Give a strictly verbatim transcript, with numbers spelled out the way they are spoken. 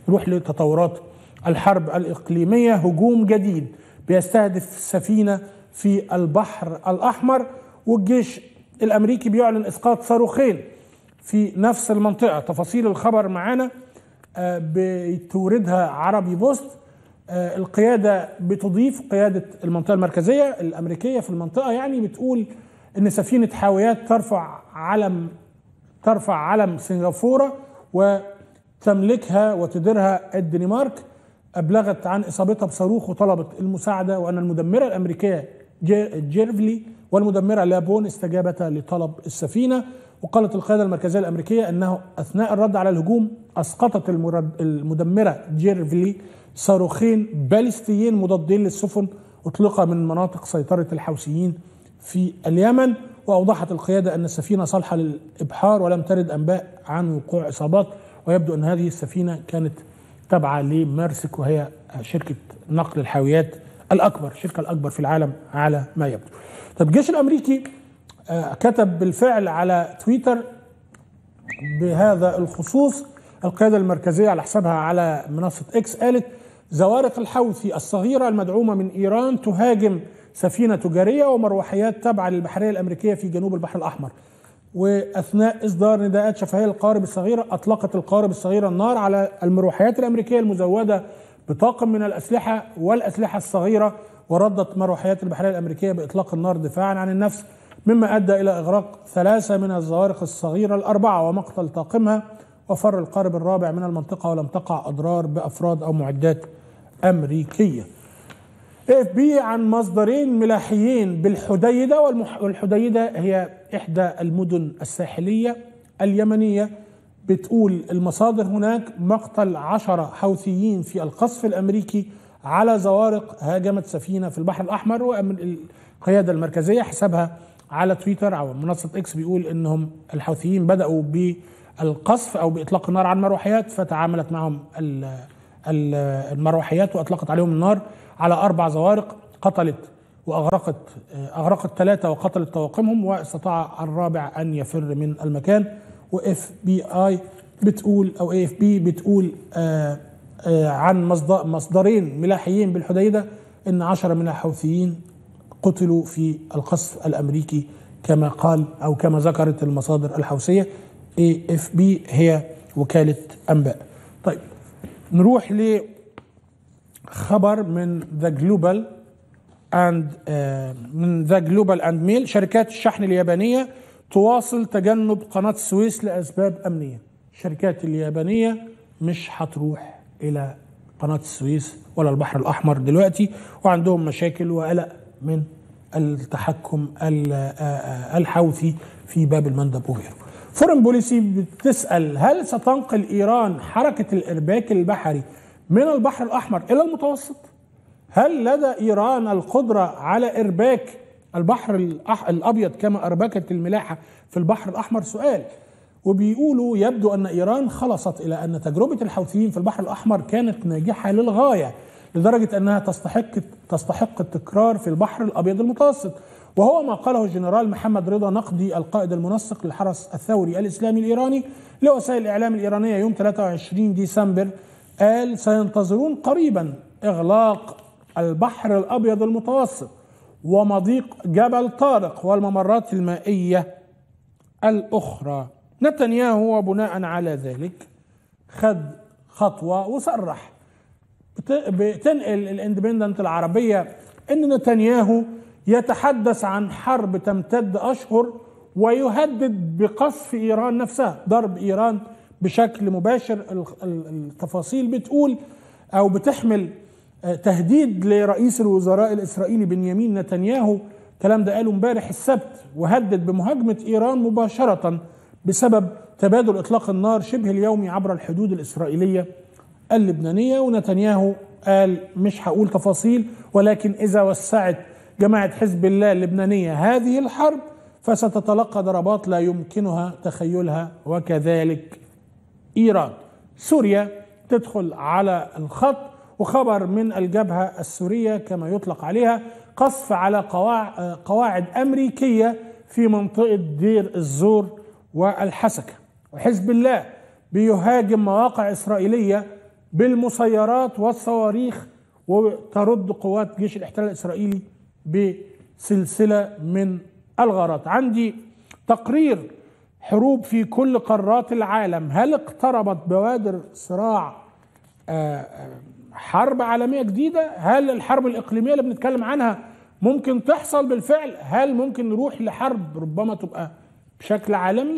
نروح لتطورات الحرب الإقليمية. هجوم جديد بيستهدف سفينة في البحر الأحمر، والجيش الأمريكي بيعلن إسقاط صاروخين في نفس المنطقة. تفاصيل الخبر معانا بتوردها عربي بوست. القيادة بتضيف، قيادة المنطقة المركزية الأمريكية في المنطقة يعني، بتقول إن سفينة حاويات ترفع علم ترفع علم سنغافورة وتملكها وتديرها الدنمارك أبلغت عن إصابتها بصاروخ وطلبت المساعدة، وأن المدمرة الأمريكية جيرفلي والمدمرة لابون استجابتا لطلب السفينة. وقالت القيادة المركزية الأمريكية أنه أثناء الرد على الهجوم أسقطت المدمرة جيرفلي صاروخين باليستيين مضادين للسفن أطلقا من مناطق سيطرة الحوثيين في اليمن. وأوضحت القيادة أن السفينة صالحة للإبحار ولم ترد أنباء عن وقوع إصابات، ويبدو أن هذه السفينة كانت تابعة لميرسك، وهي شركة نقل الحاويات الأكبر، الشركة الأكبر في العالم على ما يبدو. طب الجيش الأمريكي كتب بالفعل على تويتر بهذا الخصوص. القيادة المركزية على حسابها على منصة إكس قالت: زوارق الحوثي الصغيرة المدعومة من إيران تهاجم سفينة تجارية ومروحيات تابعة للبحرية الأمريكية في جنوب البحر الأحمر. وأثناء إصدار نداءات شفهية للقوارب الصغيرة، أطلقت القوارب الصغيرة النار على المروحيات الأمريكية المزودة بطاقم من الأسلحة والأسلحة الصغيرة، وردت مروحيات البحرية الأمريكية بإطلاق النار دفاعا عن النفس، مما أدى إلى إغراق ثلاثة من الزوارق الصغيرة الأربعة ومقتل طاقمها، وفر القارب الرابع من المنطقة ولم تقع أضرار بأفراد أو معدات أمريكية. إيه إف بي عن مصدرين ملاحيين بالحديدة، والحديدة هي إحدى المدن الساحلية اليمنية، بتقول المصادر هناك مقتل عشرة حوثيين في القصف الأمريكي على زوارق هاجمت سفينة في البحر الأحمر. والقيادة المركزية حسابها على تويتر أو منصة إكس بيقول إنهم الحوثيين بدأوا بالقصف أو بإطلاق النار على المروحيات، فتعاملت معهم المروحيات وأطلقت عليهم النار على أربع زوارق، قتلت وأغرقت أغرقت ثلاثة وقتلت طواقمهم، واستطاع الرابع أن يفر من المكان. وإف بي آي بتقول أو إيه إف بي بتقول آآ آآ عن مصدرين ملاحيين بالحديدة إن عشرة من الحوثيين قتلوا في القصف الأمريكي كما قال أو كما ذكرت المصادر الحوثية. إيه إف بي هي وكالة أنباء. طيب نروح لخبر من ذا جلوبال اند من ذا جلوبال اند ميل. شركات الشحن اليابانية تواصل تجنب قناة السويس لأسباب أمنية. الشركات اليابانية مش هتروح إلى قناة السويس ولا البحر الأحمر دلوقتي، وعندهم مشاكل وقلق من التحكم الحوثي في باب المندب وغيره. فورن بوليسي بتسأل: هل ستنقل إيران حركة الإرباك البحري من البحر الأحمر إلى المتوسط؟ هل لدى إيران القدرة على إرباك البحر الأبيض كما أربكت الملاحة في البحر الأحمر؟ سؤال. وبيقولوا يبدو أن إيران خلصت إلى أن تجربة الحوثيين في البحر الأحمر كانت ناجحة للغاية، لدرجة أنها تستحق تستحق التكرار في البحر الأبيض المتوسط. وهو ما قاله الجنرال محمد رضا نقدي القائد المنسق للحرس الثوري الإسلامي الإيراني لوسائل الإعلام الإيرانية يوم ثلاثة وعشرين ديسمبر. قال: سينتظرون قريبا إغلاق البحر الأبيض المتوسط ومضيق جبل طارق والممرات المائية الأخرى. نتنياهو وبناء على ذلك خد خطوة وصرح، بتنقل الاندبندنت العربية ان نتنياهو يتحدث عن حرب تمتد أشهر ويهدد بقصف إيران نفسها، ضرب إيران بشكل مباشر. التفاصيل بتقول أو بتحمل تهديد لرئيس الوزراء الإسرائيلي بنيامين نتنياهو. الكلام ده قاله امبارح السبت، وهدد بمهاجمة إيران مباشرة بسبب تبادل إطلاق النار شبه اليومي عبر الحدود الإسرائيلية اللبنانية. ونتنياهو قال: مش هقول تفاصيل، ولكن إذا وسعت جماعة حزب الله اللبنانية هذه الحرب فستتلقى ضربات لا يمكنها تخيلها، وكذلك إيران. سوريا تدخل على الخط، وخبر من الجبهة السورية كما يطلق عليها: قصف على قواعد أمريكية في منطقة دير الزور والحسكة. وحزب الله بيهاجم مواقع إسرائيلية بالمسيرات والصواريخ وترد قوات جيش الاحتلال الإسرائيلي بسلسلة من الغارات. عندي تقرير حروب في كل قارات العالم. هل اقتربت بوادر صراع حرب عالمية جديدة؟ هل الحرب الإقليمية اللي بنتكلم عنها ممكن تحصل بالفعل؟ هل ممكن نروح لحرب ربما تبقى بشكل عالمي؟